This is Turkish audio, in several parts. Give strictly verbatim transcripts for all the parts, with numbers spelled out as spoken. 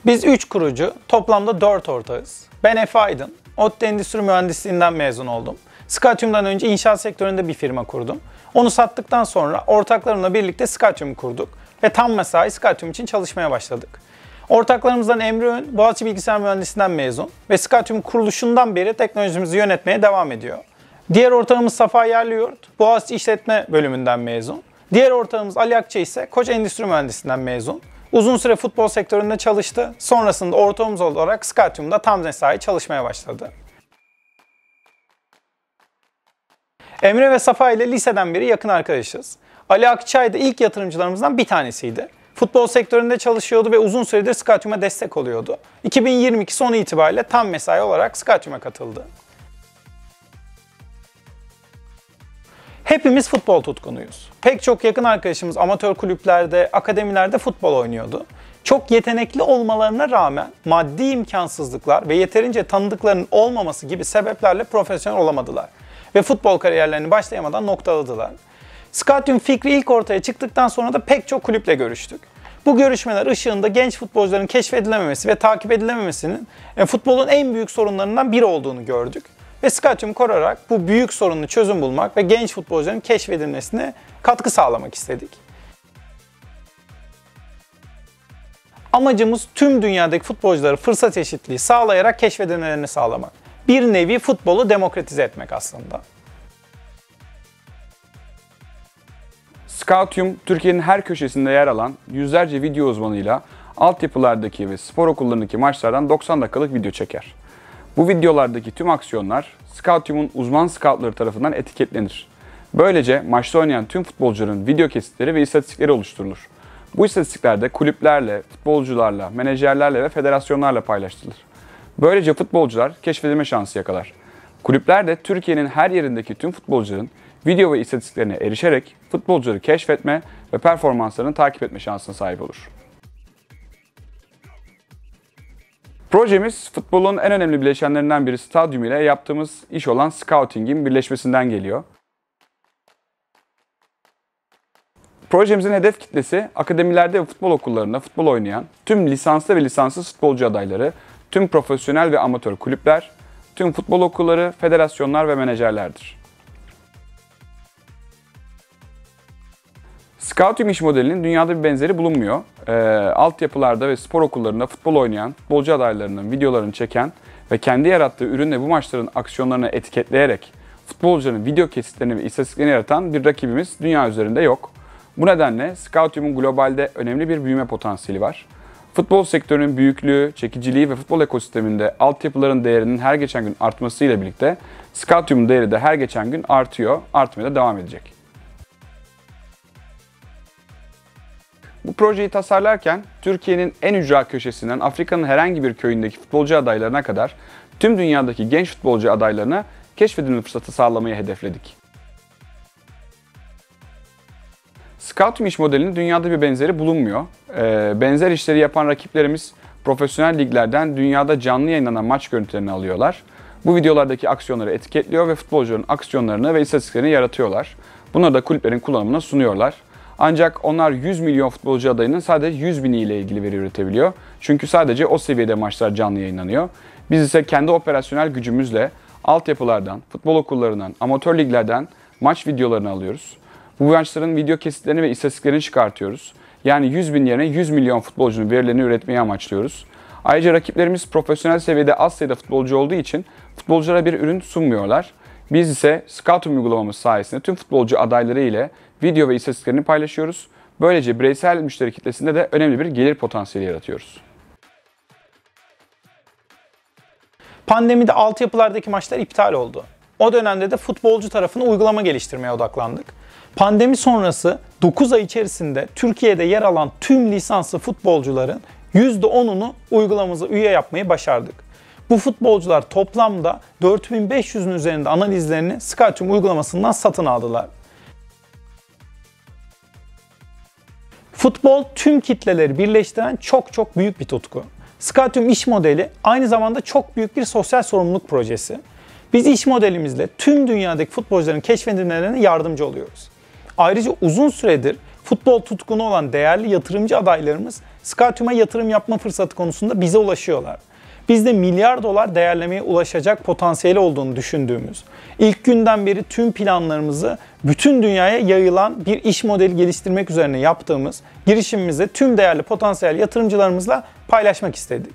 Biz üç kurucu, toplamda dört ortağız. Ben Efe Aydın, ODTÜ Endüstri Mühendisliğinden mezun oldum. Skatyum'dan önce inşaat sektöründe bir firma kurdum. Onu sattıktan sonra ortaklarımla birlikte Skatyum'u kurduk ve tam mesai Skatyum için çalışmaya başladık. Ortaklarımızdan Emre Ön, Boğaziçi Bilgisayar Mühendisliğinden mezun ve Skatyum kuruluşundan beri teknolojimizi yönetmeye devam ediyor. Diğer ortağımız Safa Yerliyurt, Boğaziçi İşletme bölümünden mezun. Diğer ortağımız Ali Akça ise Koç Endüstri Mühendisliğinden mezun. Uzun süre futbol sektöründe çalıştı. Sonrasında ortağımız olarak Skatyum'da tam mesai çalışmaya başladı. Emre ve Safa ile liseden beri yakın arkadaşız. Ali Akçay da ilk yatırımcılarımızdan bir tanesiydi. Futbol sektöründe çalışıyordu ve uzun süredir Skatyum'a destek oluyordu. iki bin yirmi iki sonu itibariyle tam mesai olarak Skatyum'a katıldı. Hepimiz futbol tutkunuyuz. Pek çok yakın arkadaşımız amatör kulüplerde, akademilerde futbol oynuyordu. Çok yetenekli olmalarına rağmen maddi imkansızlıklar ve yeterince tanıdıklarının olmaması gibi sebeplerle profesyonel olamadılar. Ve futbol kariyerlerini başlayamadan noktaladılar. Skatyum fikri ilk ortaya çıktıktan sonra da pek çok kulüple görüştük. Bu görüşmeler ışığında genç futbolcuların keşfedilememesi ve takip edilememesinin futbolun en büyük sorunlarından biri olduğunu gördük. Ve Skatyum kurarak bu büyük sorunlu çözüm bulmak ve genç futbolcuların keşfedilmesine katkı sağlamak istedik. Amacımız tüm dünyadaki futbolculara fırsat eşitliği sağlayarak keşfedilmelerini sağlamak. Bir nevi futbolu demokratize etmek aslında. Skatyum, Türkiye'nin her köşesinde yer alan yüzlerce video uzmanıyla altyapılardaki ve spor okullarındaki maçlardan doksan dakikalık video çeker. Bu videolardaki tüm aksiyonlar Skatyum'un uzman scoutları tarafından etiketlenir. Böylece maçta oynayan tüm futbolcuların video kesitleri ve istatistikleri oluşturulur. Bu istatistikler de kulüplerle, futbolcularla, menajerlerle ve federasyonlarla paylaşılır. Böylece futbolcular keşfedilme şansı yakalar. Kulüpler de Türkiye'nin her yerindeki tüm futbolcuların video ve istatistiklerine erişerek futbolcuları keşfetme ve performanslarını takip etme şansına sahip olur. Projemiz futbolun en önemli bileşenlerinden biri stadyum ile yaptığımız iş olan scouting'in birleşmesinden geliyor. Projemizin hedef kitlesi akademilerde ve futbol okullarında futbol oynayan tüm lisanslı ve lisanssız futbolcu adayları, tüm profesyonel ve amatör kulüpler, tüm futbol okulları, federasyonlar ve menajerlerdir. Skatyum iş modelinin dünyada bir benzeri bulunmuyor. E, altyapılarda ve spor okullarında futbol oynayan futbolcu adaylarının videolarını çeken ve kendi yarattığı ürünle bu maçların aksiyonlarını etiketleyerek futbolcuların video kesitlerini ve istatistiklerini yaratan bir rakibimiz dünya üzerinde yok. Bu nedenle Skatyum'un globalde önemli bir büyüme potansiyeli var. Futbol sektörünün büyüklüğü, çekiciliği ve futbol ekosisteminde altyapıların değerinin her geçen gün artmasıyla birlikte Skatyum'un değeri de her geçen gün artıyor, artmaya da devam edecek. Bu projeyi tasarlarken Türkiye'nin en ücra köşesinden Afrika'nın herhangi bir köyündeki futbolcu adaylarına kadar tüm dünyadaki genç futbolcu adaylarına keşfedilme fırsatı sağlamayı hedefledik. Skatyum iş modelinin dünyada bir benzeri bulunmuyor. Ee, benzer işleri yapan rakiplerimiz profesyonel liglerden dünyada canlı yayınlanan maç görüntülerini alıyorlar. Bu videolardaki aksiyonları etiketliyor ve futbolcuların aksiyonlarını ve istatistiklerini yaratıyorlar. Bunları da kulüplerin kullanımına sunuyorlar. Ancak onlar yüz milyon futbolcu adayının sadece yüz bini ile ilgili veri üretebiliyor. Çünkü sadece o seviyede maçlar canlı yayınlanıyor. Biz ise kendi operasyonel gücümüzle altyapılardan, futbol okullarından, amatör liglerden maç videolarını alıyoruz. Bu maçların video kesitlerini ve istatistiklerini çıkartıyoruz. Yani yüz bin yerine yüz milyon futbolcunun verilerini üretmeyi amaçlıyoruz. Ayrıca rakiplerimiz profesyonel seviyede az sayıda futbolcu olduğu için futbolculara bir ürün sunmuyorlar. Biz ise Skatyum uygulamamız sayesinde tüm futbolcu adayları ile video ve istatistiklerini paylaşıyoruz. Böylece bireysel müşteri kitlesinde de önemli bir gelir potansiyeli yaratıyoruz. Pandemide altyapılardaki maçlar iptal oldu. O dönemde de futbolcu tarafına uygulama geliştirmeye odaklandık. Pandemi sonrası dokuz ay içerisinde Türkiye'de yer alan tüm lisanslı futbolcuların yüzde onunu uygulamamıza üye yapmayı başardık. Bu futbolcular toplamda dört bin beş yüzün üzerinde analizlerini Skatyum uygulamasından satın aldılar. Futbol tüm kitleleri birleştiren çok çok büyük bir tutku. Skatyum iş modeli aynı zamanda çok büyük bir sosyal sorumluluk projesi. Biz iş modelimizle tüm dünyadaki futbolcuların keşfedilmelerine yardımcı oluyoruz. Ayrıca uzun süredir futbol tutkunu olan değerli yatırımcı adaylarımız Scatium'a yatırım yapma fırsatı konusunda bize ulaşıyorlar. Biz de milyar dolar değerlemeye ulaşacak potansiyeli olduğunu düşündüğümüz, ilk günden beri tüm planlarımızı bütün dünyaya yayılan bir iş modeli geliştirmek üzerine yaptığımız girişimimizi tüm değerli potansiyel yatırımcılarımızla paylaşmak istedik.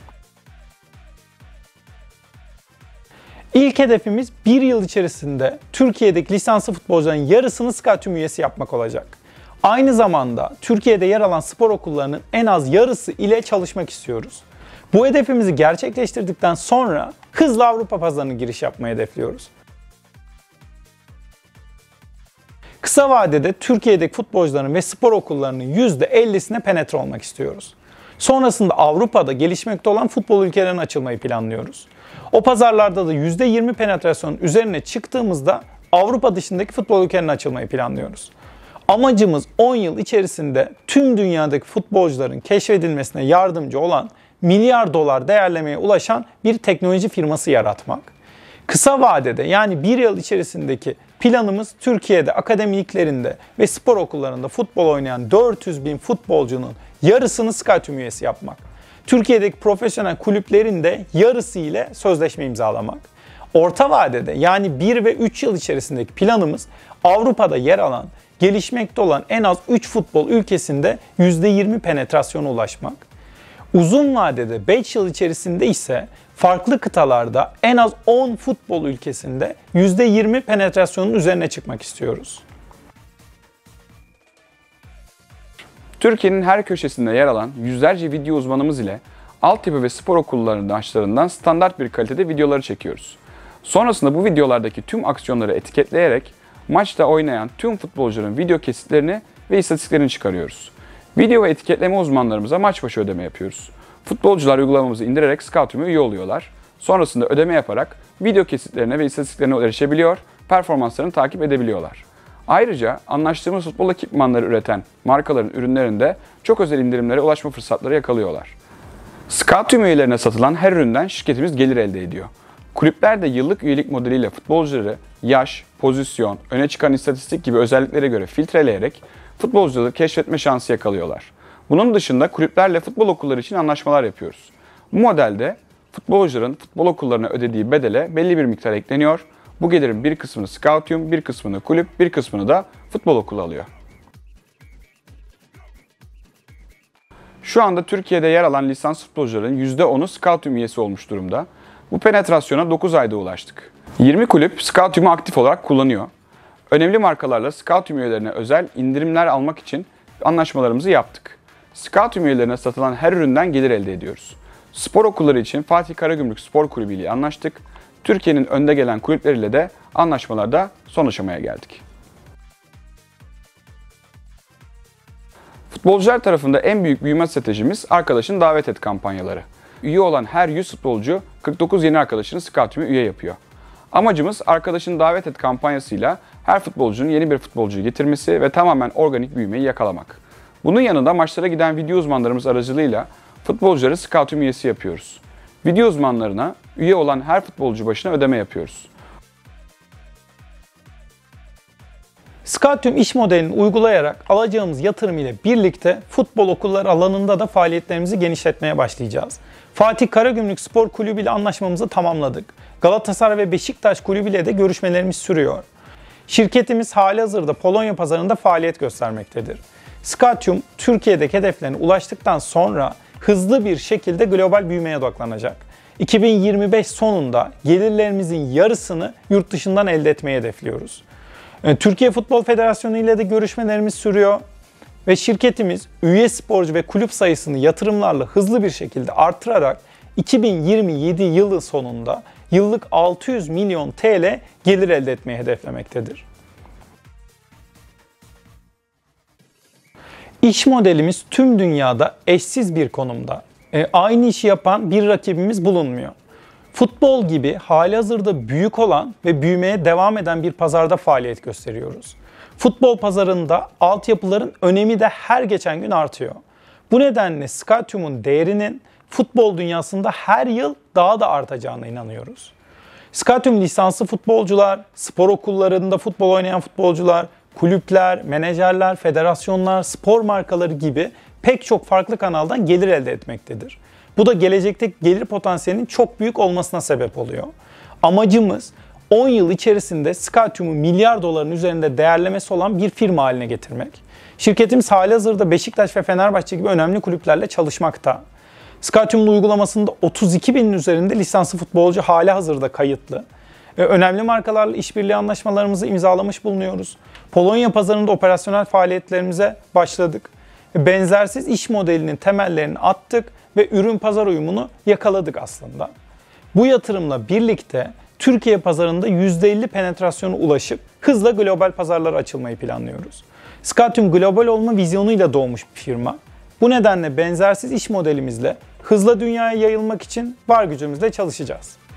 İlk hedefimiz bir yıl içerisinde Türkiye'deki lisanslı futbolcuların yarısını Scatium üyesi yapmak olacak. Aynı zamanda Türkiye'de yer alan spor okullarının en az yarısı ile çalışmak istiyoruz. Bu hedefimizi gerçekleştirdikten sonra hızla Avrupa pazarına giriş yapmayı hedefliyoruz. Kısa vadede Türkiye'deki futbolcuların ve spor okullarının yüzde ellisine penetre olmak istiyoruz. Sonrasında Avrupa'da gelişmekte olan futbol ülkelerine açılmayı planlıyoruz. O pazarlarda da yüzde yirmi penetrasyonun üzerine çıktığımızda Avrupa dışındaki futbol ülkelerine açılmayı planlıyoruz. Amacımız on yıl içerisinde tüm dünyadaki futbolcuların keşfedilmesine yardımcı olan milyar dolar değerlemeye ulaşan bir teknoloji firması yaratmak. Kısa vadede yani bir yıl içerisindeki planımız Türkiye'de akademiliklerinde ve spor okullarında futbol oynayan dört yüz bin futbolcunun yarısını Scatium üyesi yapmak. Türkiye'deki profesyonel kulüplerin de yarısı ile sözleşme imzalamak. Orta vadede yani bir ve üç yıl içerisindeki planımız Avrupa'da yer alan, gelişmekte olan en az üç futbol ülkesinde yüzde yirmi penetrasyona ulaşmak. Uzun vadede beş yıl içerisinde ise farklı kıtalarda en az on futbol ülkesinde yüzde yirmi penetrasyonun üzerine çıkmak istiyoruz. Türkiye'nin her köşesinde yer alan yüzlerce video uzmanımız ile altyapı ve spor okullarının açlarından standart bir kalitede videoları çekiyoruz. Sonrasında bu videolardaki tüm aksiyonları etiketleyerek maçta oynayan tüm futbolcuların video kesitlerini ve istatistiklerini çıkarıyoruz. Video ve etiketleme uzmanlarımıza maç başı ödeme yapıyoruz. Futbolcular uygulamamızı indirerek Scatium'a üye oluyorlar. Sonrasında ödeme yaparak video kesitlerine ve istatistiklerine erişebiliyor, performanslarını takip edebiliyorlar. Ayrıca anlaştığımız futbol ekipmanları üreten markaların ürünlerinde çok özel indirimlere ulaşma fırsatları yakalıyorlar. Scatium üyelerine satılan her üründen şirketimiz gelir elde ediyor. Kulüpler de yıllık üyelik modeliyle futbolcuları yaş, pozisyon, öne çıkan istatistik gibi özelliklere göre filtreleyerek futbolcuları keşfetme şansı yakalıyorlar. Bunun dışında kulüplerle futbol okulları için anlaşmalar yapıyoruz. Bu modelde futbolcuların futbol okullarına ödediği bedele belli bir miktar ekleniyor. Bu gelirin bir kısmını Scatium, bir kısmını kulüp, bir kısmını da futbol okulu alıyor. Şu anda Türkiye'de yer alan lisans futbolcuların yüzde onu Scatium üyesi olmuş durumda. Bu penetrasyona dokuz ayda ulaştık. yirmi kulüp Scatium'u aktif olarak kullanıyor. Önemli markalarla Scatium üyelerine özel indirimler almak için anlaşmalarımızı yaptık. Scatium üyelerine satılan her üründen gelir elde ediyoruz. Spor okulları için Fatih Karagümrük Spor Kulübü ile anlaştık. Türkiye'nin önde gelen kulüpleriyle de anlaşmalarda son aşamaya geldik. Futbolcular tarafında en büyük büyüme stratejimiz arkadaşını davet et kampanyaları. Üye olan her yüz futbolcu kırk dokuz yeni arkadaşını Scatium'a üye yapıyor. Amacımız arkadaşını davet et kampanyasıyla her futbolcunun yeni bir futbolcuyu getirmesi ve tamamen organik büyümeyi yakalamak. Bunun yanında maçlara giden video uzmanlarımız aracılığıyla futbolcuları Scatium üyesi yapıyoruz. Video uzmanlarına üye olan her futbolcu başına ödeme yapıyoruz. Scatium iş modelini uygulayarak alacağımız yatırım ile birlikte futbol okulları alanında da faaliyetlerimizi genişletmeye başlayacağız. Fatih Karagümrük Spor Kulübü ile anlaşmamızı tamamladık. Galatasaray ve Beşiktaş Kulübü ile de görüşmelerimiz sürüyor. Şirketimiz halihazırda Polonya pazarında faaliyet göstermektedir. Scatium, Türkiye'deki hedeflerine ulaştıktan sonra hızlı bir şekilde global büyümeye odaklanacak. iki bin yirmi beş sonunda gelirlerimizin yarısını yurt dışından elde etmeyi hedefliyoruz. Türkiye Futbol Federasyonu ile de görüşmelerimiz sürüyor ve şirketimiz üye sporcu ve kulüp sayısını yatırımlarla hızlı bir şekilde artırarak iki bin yirmi yedi yılı sonunda yıllık altı yüz milyon T L gelir elde etmeyi hedeflemektedir. İş modelimiz tüm dünyada eşsiz bir konumda. E, aynı işi yapan bir rakibimiz bulunmuyor. Futbol gibi halihazırda büyük olan ve büyümeye devam eden bir pazarda faaliyet gösteriyoruz. Futbol pazarında altyapıların önemi de her geçen gün artıyor. Bu nedenle Scatium'un değerinin futbol dünyasında her yıl daha da artacağına inanıyoruz. Scatium lisanslı futbolcular, spor okullarında futbol oynayan futbolcular, kulüpler, menajerler, federasyonlar, spor markaları gibi pek çok farklı kanaldan gelir elde etmektedir. Bu da gelecekteki gelir potansiyelinin çok büyük olmasına sebep oluyor. Amacımız on yıl içerisinde Scatium'u milyar doların üzerinde değerlemesi olan bir firma haline getirmek. Şirketimiz halihazırda Beşiktaş ve Fenerbahçe gibi önemli kulüplerle çalışmakta. Scatium'un uygulamasında otuz iki binin üzerinde lisanslı futbolcu halihazırda kayıtlı. Önemli markalarla işbirliği anlaşmalarımızı imzalamış bulunuyoruz. Polonya pazarında operasyonel faaliyetlerimize başladık. Benzersiz iş modelinin temellerini attık ve ürün pazar uyumunu yakaladık aslında. Bu yatırımla birlikte Türkiye pazarında yüzde elli penetrasyona ulaşıp hızla global pazarlara açılmayı planlıyoruz. Scatium global olma vizyonuyla doğmuş bir firma. Bu nedenle benzersiz iş modelimizle hızla dünyaya yayılmak için var gücümüzle çalışacağız.